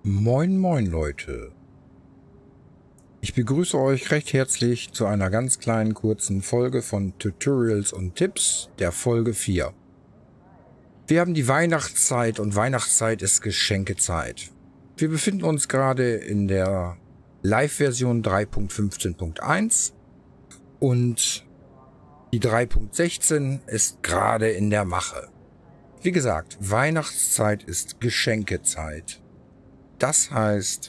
Moin moin Leute, ich begrüße euch recht herzlich zu einer ganz kleinen kurzen Folge von Tutorials und Tipps der Folge 4. Wir haben die Weihnachtszeit und Weihnachtszeit ist Geschenkezeit. Wir befinden uns gerade in der Live-Version 3.15.1 und die 3.16 ist gerade in der Mache. Wie gesagt, Weihnachtszeit ist Geschenkezeit. Das heißt,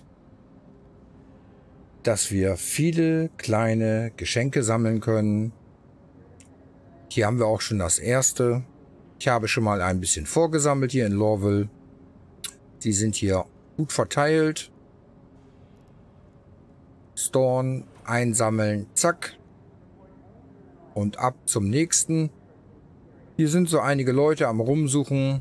dass wir viele kleine Geschenke sammeln können. Hier haben wir auch schon das erste. Ich habe schon mal ein bisschen vorgesammelt hier in Lorville. Die sind hier gut verteilt. Storen, einsammeln, zack. Und ab zum nächsten. Hier sind so einige Leute am Rumsuchen.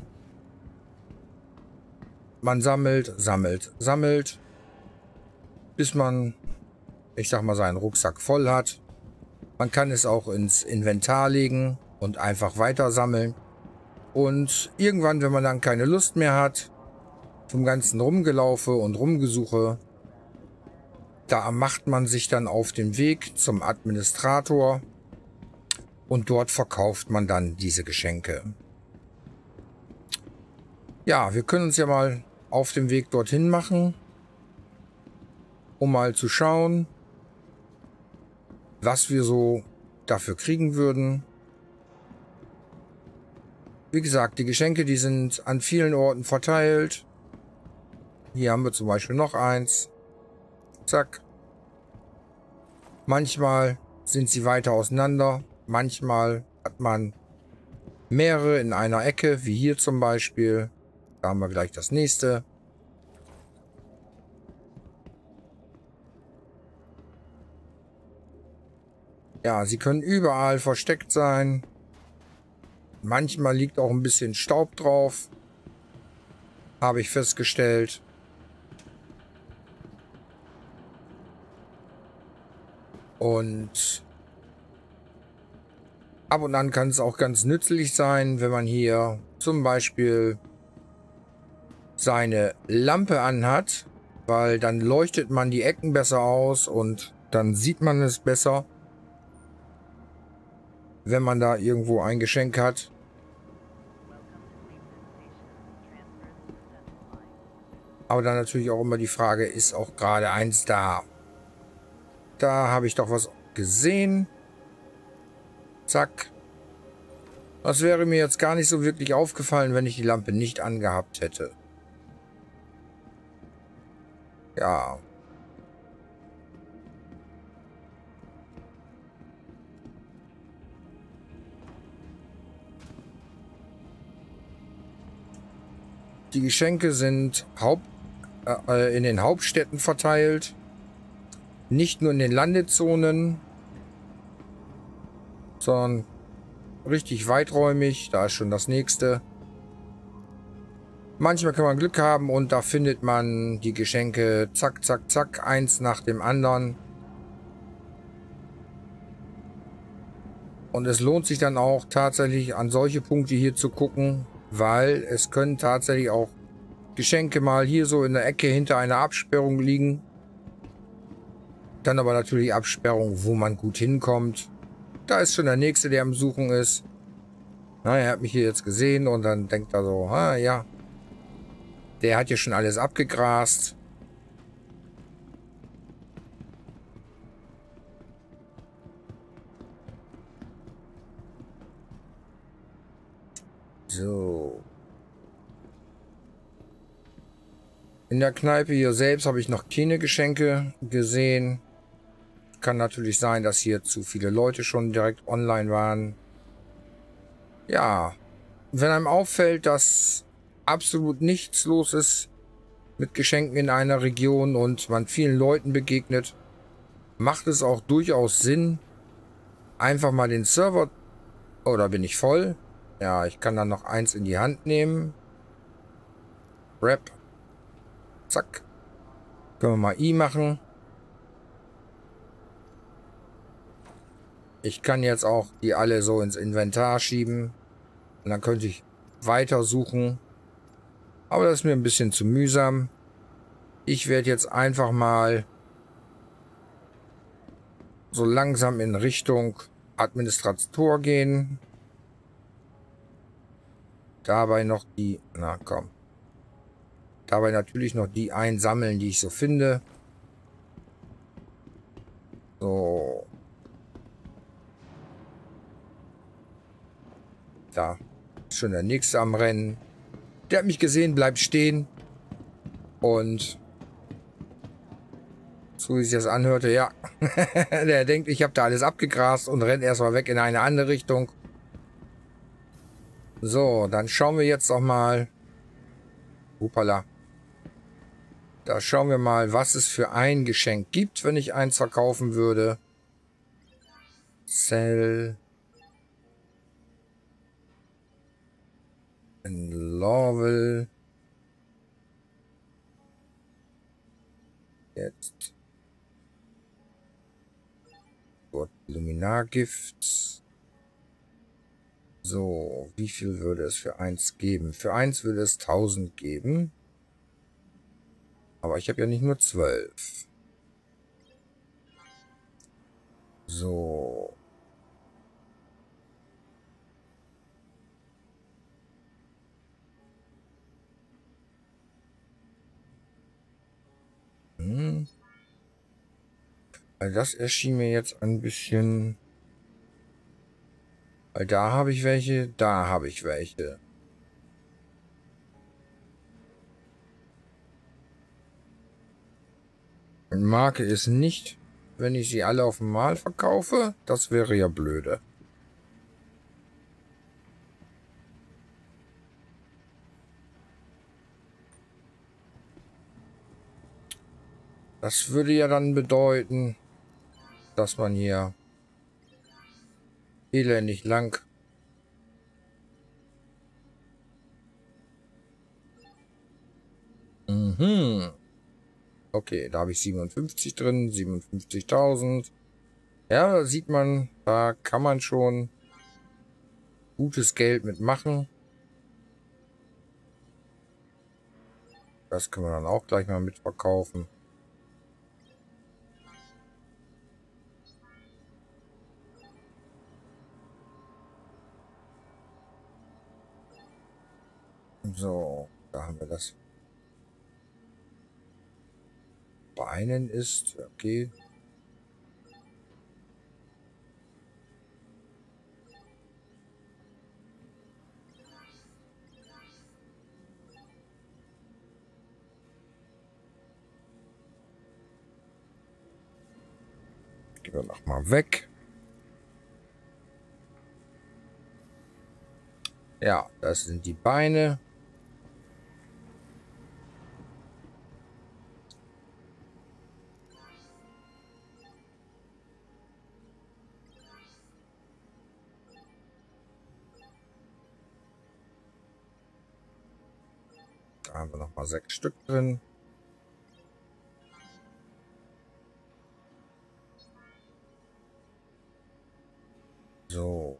Man sammelt, sammelt, sammelt, bis man, ich sag mal, seinen Rucksack voll hat. Man kann es auch ins Inventar legen und einfach weiter sammeln. Und irgendwann, wenn man dann keine Lust mehr hat, vom ganzen Rumgelaufe und Rumgesuche, da macht man sich dann auf den Weg zum Administrator und dort verkauft man dann diese Geschenke. Ja, wir können uns ja mal auf dem Weg dorthin machen, um mal zu schauen, was wir so dafür kriegen würden. Wie gesagt, die Geschenke, die sind an vielen Orten verteilt. Hier haben wir zum Beispiel noch eins. Zack. Manchmal sind sie weiter auseinander. Manchmal hat man mehrere in einer Ecke, wie hier zum Beispiel. Da haben wir gleich das nächste. Ja, sie können überall versteckt sein. Manchmal liegt auch ein bisschen Staub drauf. Habe ich festgestellt. Und ab und an kann es auch ganz nützlich sein, wenn man hier zum Beispiel seine Lampe anhat, weil dann leuchtet man die Ecken besser aus und dann sieht man es besser, wenn man da irgendwo ein Geschenk hat. Aber dann natürlich auch immer die Frage, ist auch gerade eins da? Da habe ich doch was gesehen. Zack. Das wäre mir jetzt gar nicht so wirklich aufgefallen, wenn ich die Lampe nicht angehabt hätte. Ja. Die Geschenke sind in den Hauptstädten verteilt. Nicht nur in den Landezonen, sondern richtig weiträumig. Da ist schon das nächste. Manchmal kann man Glück haben und da findet man die Geschenke zack, zack, zack, eins nach dem anderen. Und es lohnt sich dann auch tatsächlich an solche Punkte hier zu gucken, weil es können tatsächlich auch Geschenke mal hier so in der Ecke hinter einer Absperrung liegen. Dann aber natürlich Absperrung, wo man gut hinkommt. Da ist schon der nächste, der am Suchen ist. Na, er hat mich hier jetzt gesehen und dann denkt er so, ah ja, der hat ja schon alles abgegrast. So. In der Kneipe hier selbst habe ich noch keine Geschenke gesehen. Kann natürlich sein, dass hier zu viele Leute schon direkt online waren. Ja, wenn einem auffällt, dass absolut nichts los ist mit Geschenken in einer Region und man vielen Leuten begegnet, macht es auch durchaus Sinn, einfach mal den Server... Oder bin ich voll? Ja, ich kann dann noch eins in die Hand nehmen. Wrap. Zack. Können wir mal I machen. Ich kann jetzt auch die alle so ins Inventar schieben. Und dann könnte ich weiter suchen. Aber das ist mir ein bisschen zu mühsam. Ich werde jetzt einfach mal so langsam in Richtung Administrator gehen. Dabei noch die, na komm. Dabei natürlich noch die einsammeln, die ich so finde. So. Da ist schon der nächste am Rennen. Der hat mich gesehen, bleibt stehen. Und so wie sich das anhörte, ja. Der denkt, ich habe da alles abgegrast und rennt erstmal weg in eine andere Richtung. So, dann schauen wir jetzt noch mal. Hupala. Da schauen wir mal, was es für ein Geschenk gibt, wenn ich eins verkaufen würde. Sell. In Lorwell. Jetzt. Dort Luminargifts. So, wie viel würde es für eins geben? Für eins würde es 1000 geben. Aber ich habe ja nicht nur 12. So. Weil das erschien mir jetzt ein bisschen... Weil da habe ich welche, da habe ich welche. Und Marke ist nicht, wenn ich sie alle auf einmal verkaufe. Das wäre ja blöde. Das würde ja dann bedeuten, dass man hier elendig lang Okay, da habe ich 57 drin, 57.000. Ja, da sieht man, da kann man schon gutes Geld mitmachen. Das können wir dann auch gleich mal mitverkaufen. So, da haben wir das. Beinen ist, okay. Gehen wir nochmal weg. Ja, das sind die Beine. Da haben wir nochmal 6 Stück drin. So.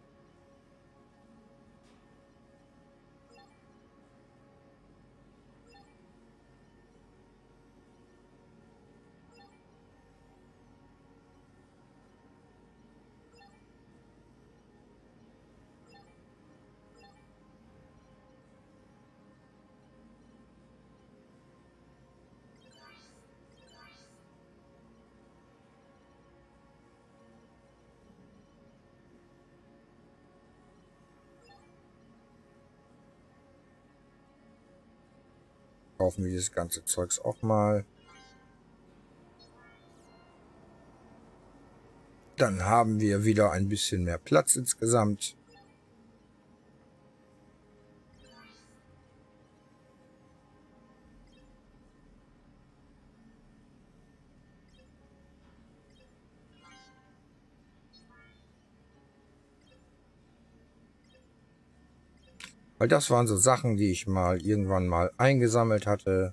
Kaufen wir dieses ganze Zeugs auch mal. Dann haben wir wieder ein bisschen mehr Platz insgesamt. Weil das waren so Sachen, die ich mal irgendwann mal eingesammelt hatte.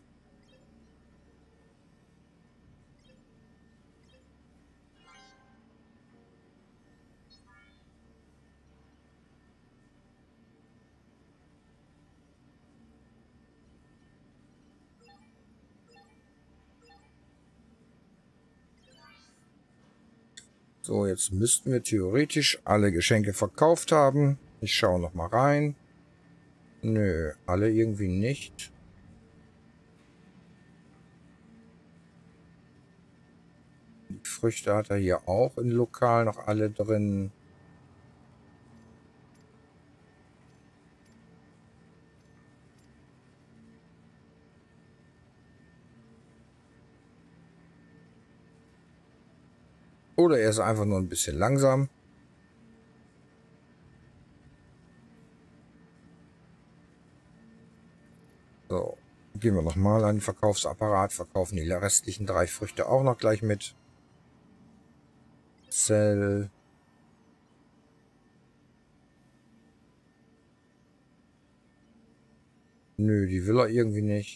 So, jetzt müssten wir theoretisch alle Geschenke verkauft haben. Ich schaue noch mal rein. Nö, alle irgendwie nicht. Die Früchte hat er hier auch im Lokal noch alle drin. Oder er ist einfach nur ein bisschen langsam. So, gehen wir nochmal an den Verkaufsapparat, verkaufen die restlichen 3 Früchte auch noch gleich mit. Sell. Nö, die will er irgendwie nicht.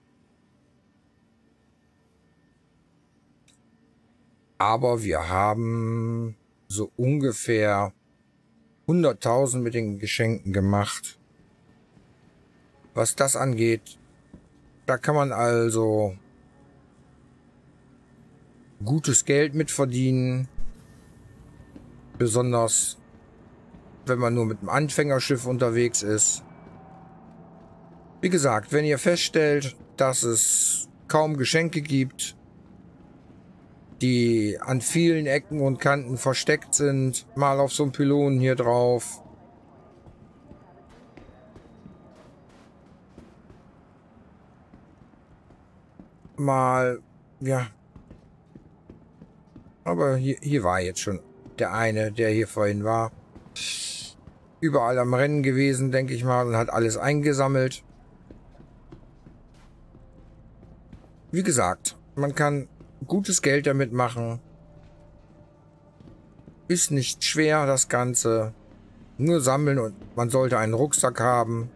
Aber wir haben so ungefähr 100.000 mit den Geschenken gemacht. Was das angeht, da kann man also gutes Geld mit verdienen. Besonders, wenn man nur mit einem Anfängerschiff unterwegs ist. Wie gesagt, wenn ihr feststellt, dass es kaum Geschenke gibt, die an vielen Ecken und Kanten versteckt sind, mal auf so einem Pylon hier drauf. Mal, ja. Aber hier war jetzt schon der eine, der hier vorhin war. Überall am Rennen gewesen, denke ich mal, und hat alles eingesammelt. Wie gesagt, man kann gutes Geld damit machen. Ist nicht schwer, das Ganze. Nur sammeln und man sollte einen Rucksack haben.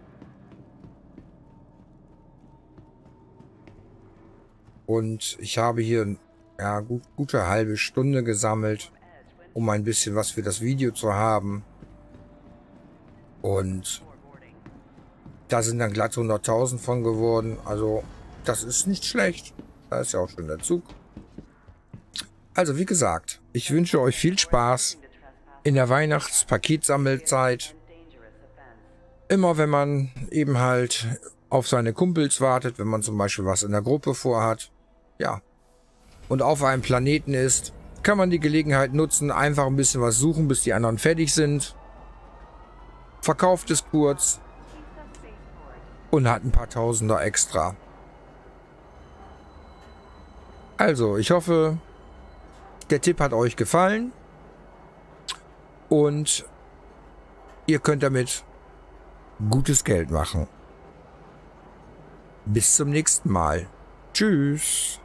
Und ich habe hier ja gute halbe Stunde gesammelt, um ein bisschen was für das Video zu haben. Und da sind dann glatt 100.000 von geworden. Also das ist nicht schlecht. Da ist ja auch schon der Zug. Also wie gesagt, ich wünsche euch viel Spaß in der Weihnachtspaketsammelzeit. Immer wenn man eben halt auf seine Kumpels wartet, wenn man zum Beispiel was in der Gruppe vorhat, ja, und auf einem Planeten ist, kann man die Gelegenheit nutzen, einfach ein bisschen was suchen, bis die anderen fertig sind. Verkauft es kurz und hat ein paar Tausender extra. Also, ich hoffe, der Tipp hat euch gefallen und ihr könnt damit gutes Geld machen. Bis zum nächsten Mal. Tschüss.